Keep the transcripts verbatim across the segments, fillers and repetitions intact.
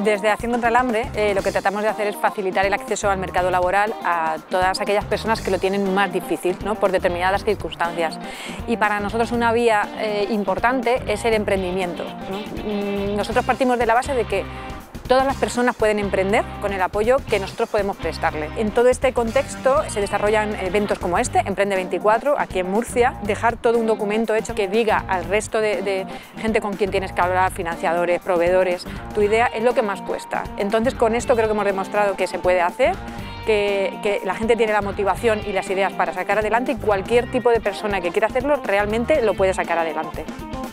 Desde Acción contra el Hambre eh, lo que tratamos de hacer es facilitar el acceso al mercado laboral a todas aquellas personas que lo tienen más difícil, ¿no?, por determinadas circunstancias. Y para nosotros una vía eh, importante es el emprendimiento, ¿no? Nosotros partimos de la base de que todas las personas pueden emprender con el apoyo que nosotros podemos prestarle. En todo este contexto se desarrollan eventos como este, Emprende veinticuatro, aquí en Murcia. Dejar todo un documento hecho que diga al resto de, de gente con quien tienes que hablar, financiadores, proveedores, tu idea es lo que más cuesta. Entonces con esto creo que hemos demostrado que se puede hacer, que, que la gente tiene la motivación y las ideas para sacar adelante y cualquier tipo de persona que quiera hacerlo realmente lo puede sacar adelante.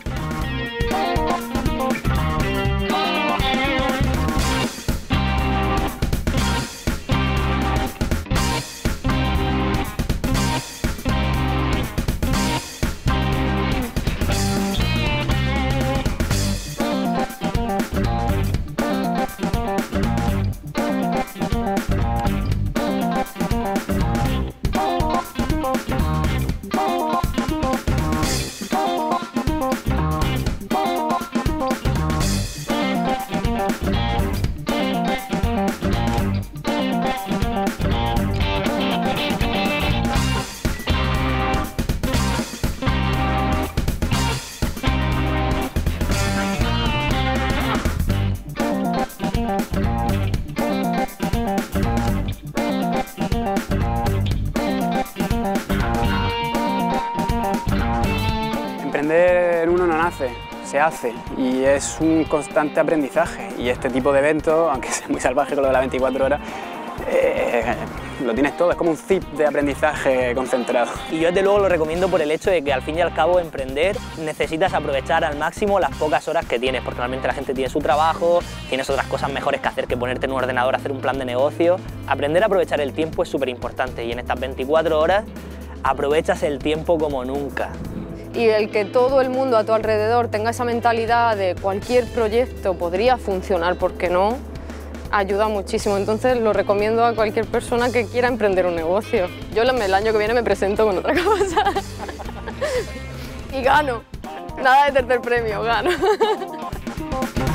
Emprender uno no nace, se hace y es un constante aprendizaje y este tipo de eventos, aunque sea muy salvaje con lo de las veinticuatro horas, eh, lo tienes todo, es como un zip de aprendizaje concentrado. Y yo desde luego lo recomiendo por el hecho de que al fin y al cabo emprender necesitas aprovechar al máximo las pocas horas que tienes, porque normalmente la gente tiene su trabajo, tienes otras cosas mejores que hacer que ponerte en un ordenador a hacer un plan de negocio. Aprender a aprovechar el tiempo es súper importante y en estas veinticuatro horas aprovechas el tiempo como nunca. Y el que todo el mundo a tu alrededor tenga esa mentalidad de cualquier proyecto podría funcionar, ¿por qué no?, ayuda muchísimo. Entonces lo recomiendo a cualquier persona que quiera emprender un negocio. Yo el año que viene me presento con otra cosa y gano. Nada de tercer premio, gano.